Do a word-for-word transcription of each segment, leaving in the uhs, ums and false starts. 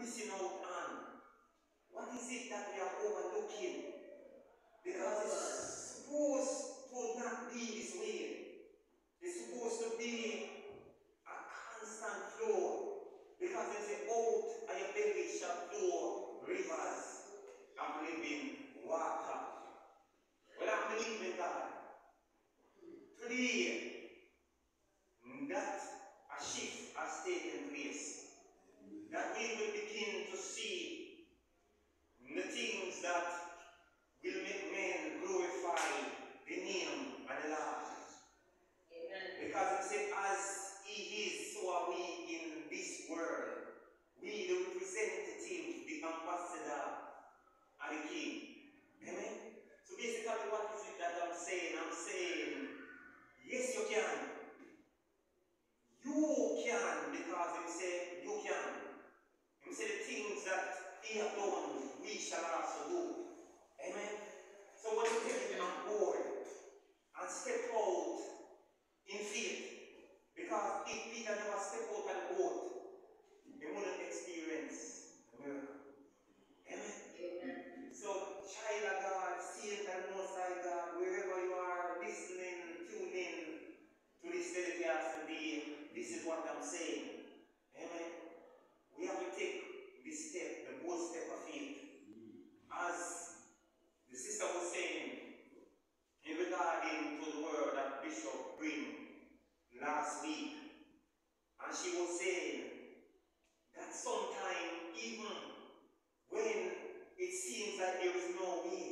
missing out on? What is it that we are overlooking? Because it's supposed to not be this way. It's supposed to be a constant flow. Because it's a out of your belly shall flow rivers of living water. Well, I believe in God. Today, that a shift has taken place. That we will begin to see the things that will make men glorify the name of the Lord. Amen. Because it said, as He is, so are we in this world. We, the representative, the ambassador, are the King. Amen. So basically, what is it that I'm saying? I'm saying, yes, you can. You can, because He said, you can. He said, the things that He has done, we shall also do. Amen. So when you take it on board and step out in faith, because if Peter never stepped out on the boat, he wouldn't experience the miracle. Amen. Amen. So, child of God, saint and most high God, wherever you are listening, tuning to this telecast today, this is what I'm saying. Amen. We have to take this step, the bold step of faith. As the sister was saying, in regarding to the word that Bishop bring last week, and she was saying that sometimes even when it seems like there is no way,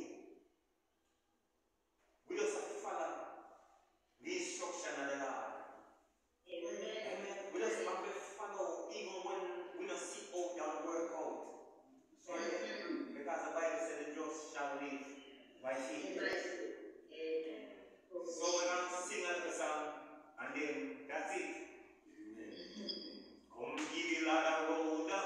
we just have to follow the instruction of the Lord. Amen. Amen. We just have to follow even when we don't sit out and work out. Sorry, because the Bible said the just shall live by faith. Amen. So we're going to sing another song, and then that's it. Amen. Come give the Lord a round of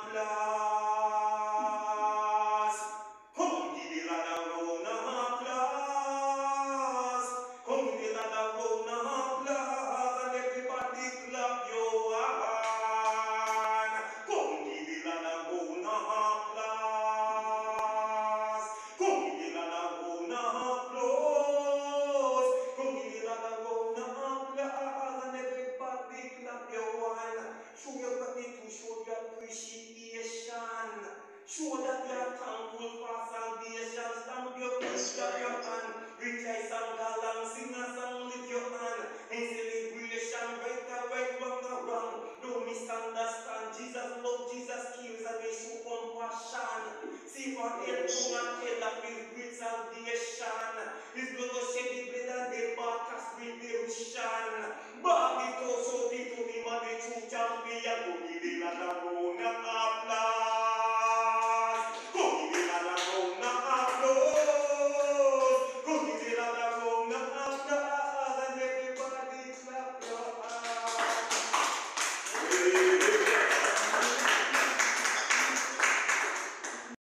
applause. Come give the Lord a round of applause. Come give the Lord a round of applause, and everybody clap your hand. Come give the Lord a round of applause. Come give the Lord a round of applause. Come give the Lord a round of applause, and everybody clap your hand. Show your gratitude, show your appreciation. Show that you are thankful for salvation. Stamp your foot, clap your hand. Rejoice and gallant, sing a song with your hand.